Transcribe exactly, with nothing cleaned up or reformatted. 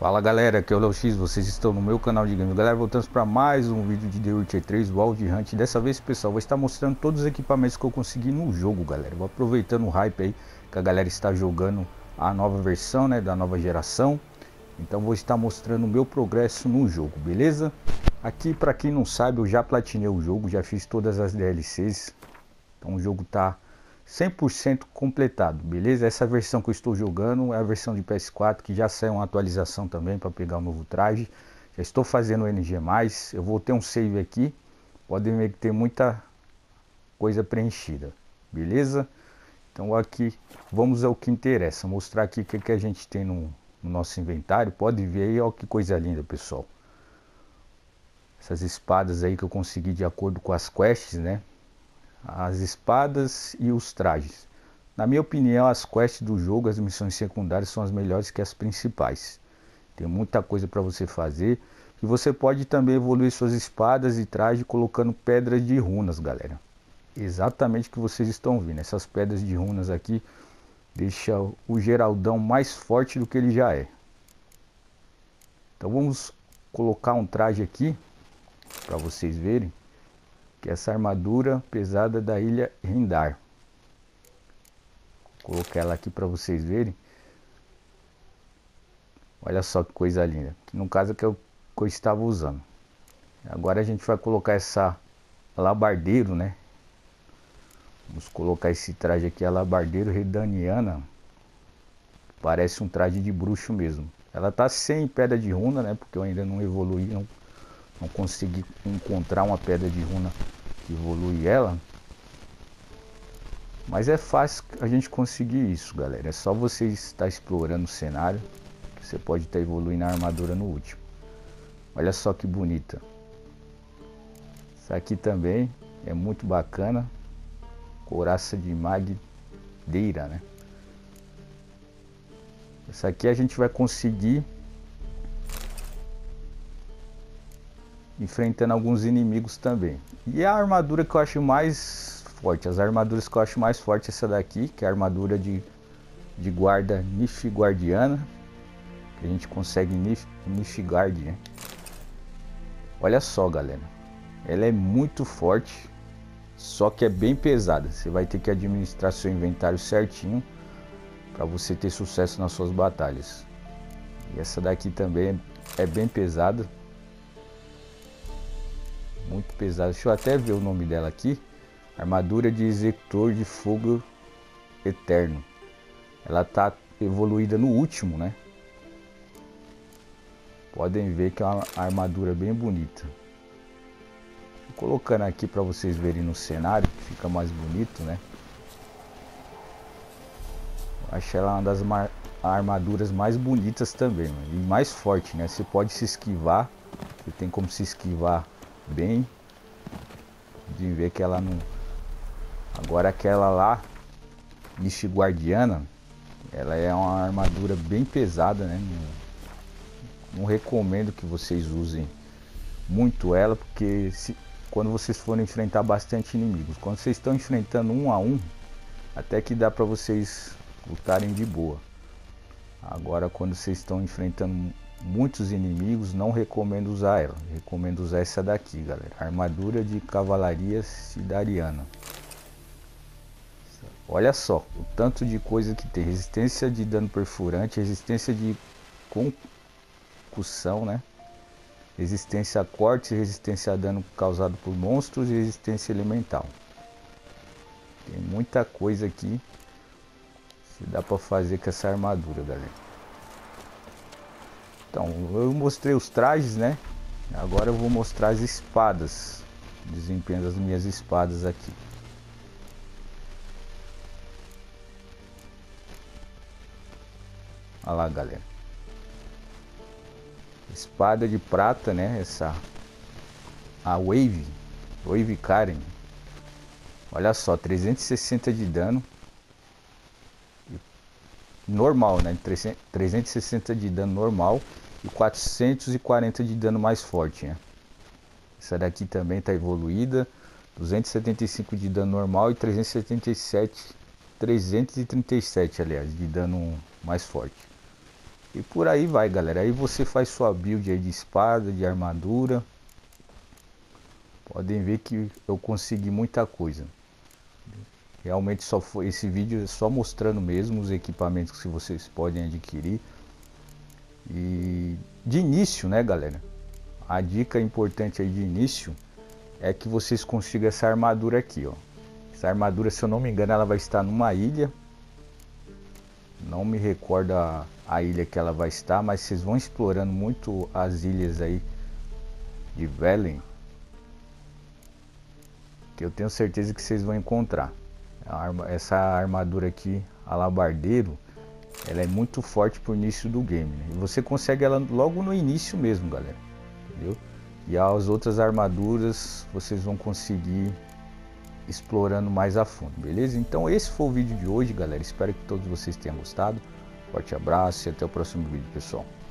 Fala galera, aqui é o Léo X, vocês estão no meu canal de games. Galera, voltamos para mais um vídeo de The Witcher três Wild Hunt. Dessa vez, pessoal, vou estar mostrando todos os equipamentos que eu consegui no jogo, galera. Vou aproveitando o hype aí que a galera está jogando a nova versão, né, da nova geração. Então vou estar mostrando o meu progresso no jogo, beleza? Aqui, para quem não sabe, eu já platinei o jogo, já fiz todas as D L Cs. Então o jogo tá cem por cento completado, beleza? Essa versão que eu estou jogando é a versão de P S quatro, que já saiu uma atualização também para pegar o novo traje. Já estou fazendo o N G mais, eu vou ter um save aqui, podem ver que tem muita coisa preenchida, beleza? Então aqui, vamos ao que interessa, mostrar aqui o que, que a gente tem no, no nosso inventário. Pode ver aí, ó, que coisa linda, pessoal. Essas espadas aí que eu consegui de acordo com as quests, né? As espadas e os trajes. Na minha opinião, as quests do jogo, as missões secundárias são as melhores que as principais. Tem muita coisa para você fazer. E você pode também evoluir suas espadas e trajes colocando pedras de runas, galera. Exatamente o que vocês estão vendo. Essas pedras de runas aqui deixam o Geraldão mais forte do que ele já é. Então vamos colocar um traje aqui para vocês verem. Que é essa armadura pesada da ilha Rendar. Vou colocar ela aqui para vocês verem. Olha só que coisa linda. Que no caso é que eu, que eu estava usando. Agora a gente vai colocar essa alabardeiro, né? Vamos colocar esse traje aqui, alabardeiro redaniana. Parece um traje de bruxo mesmo. Ela tá sem pedra de runa, né? Porque eu ainda não evoluí, não, não consegui encontrar uma pedra de runa que evolui ela. Mas é fácil a gente conseguir isso, galera. É só você estar explorando o cenário que você pode estar evoluindo a armadura no último. Olha só que bonita. Essa aqui também é muito bacana. Couraça de madeira, né? Essa aqui a gente vai conseguir enfrentando alguns inimigos também. E a armadura que eu acho mais forte, as armaduras que eu acho mais forte, essa daqui, que é a armadura de, de guarda Nilfgaardiana, que a gente consegue Nif, Nilfgaard, né? Olha só, galera, ela é muito forte, só que é bem pesada. Você vai ter que administrar seu inventário certinho para você ter sucesso nas suas batalhas. E essa daqui também é bem pesada. Muito pesada. Deixa eu até ver o nome dela aqui. Armadura de executor de fogo eterno. Ela tá evoluída no último, né? Podem ver que é uma armadura bem bonita. Tô colocando aqui para vocês verem no cenário, que fica mais bonito, né? Eu acho ela uma das armaduras mais bonitas também, mano. E mais forte, né? Você pode se esquivar. Você tem como se esquivar bem. De ver que ela não. Agora aquela lá, Nilfgaardiana, ela é uma armadura bem pesada, né? Não, não recomendo que vocês usem muito ela, porque se, quando vocês forem enfrentar bastante inimigos, quando vocês estão enfrentando um a um, até que dá para vocês lutarem de boa. Agora quando vocês estão enfrentando muitos inimigos, não recomendo usar ela. Recomendo usar essa daqui, galera. Armadura de cavalaria cidariana. Olha só o tanto de coisa que tem. Resistência de dano perfurante, resistência de concussão, né? Resistência a cortes, resistência a dano causado por monstros e resistência elemental. Tem muita coisa aqui que dá para fazer com essa armadura, galera. Então, eu mostrei os trajes, né? Agora eu vou mostrar as espadas. O desempenho das minhas espadas aqui. Olha lá, galera. Espada de prata, né? Essa. A Wave. Wave Karen. Olha só, trezentos e sessenta de dano. Normal, né? trezentos e sessenta de dano normal. E quatrocentos e quarenta de dano mais forte, né? Essa daqui também está evoluída. duzentos e setenta e cinco de dano normal e trezentos e setenta e sete, trezentos e trinta e sete, aliás, de dano mais forte. E por aí vai, galera. Aí você faz sua build aí de espada, de armadura. Podem ver que eu consegui muita coisa. Realmente só foi esse vídeo só mostrando mesmo os equipamentos que vocês podem adquirir. E de início, né, galera? A dica importante aí de início é que vocês consigam essa armadura aqui, ó. Essa armadura, se eu não me engano, ela vai estar numa ilha. Não me recordo a, a ilha que ela vai estar, mas vocês vão explorando muito as ilhas aí de Velen, que eu tenho certeza que vocês vão encontrar. Arma, essa armadura aqui, alabardeiro, ela é muito forte pro início do game, né? E você consegue ela logo no início mesmo, galera, entendeu? E as outras armaduras vocês vão conseguir explorando mais a fundo, beleza? Então esse foi o vídeo de hoje, galera. Espero que todos vocês tenham gostado. Forte abraço e até o próximo vídeo, pessoal.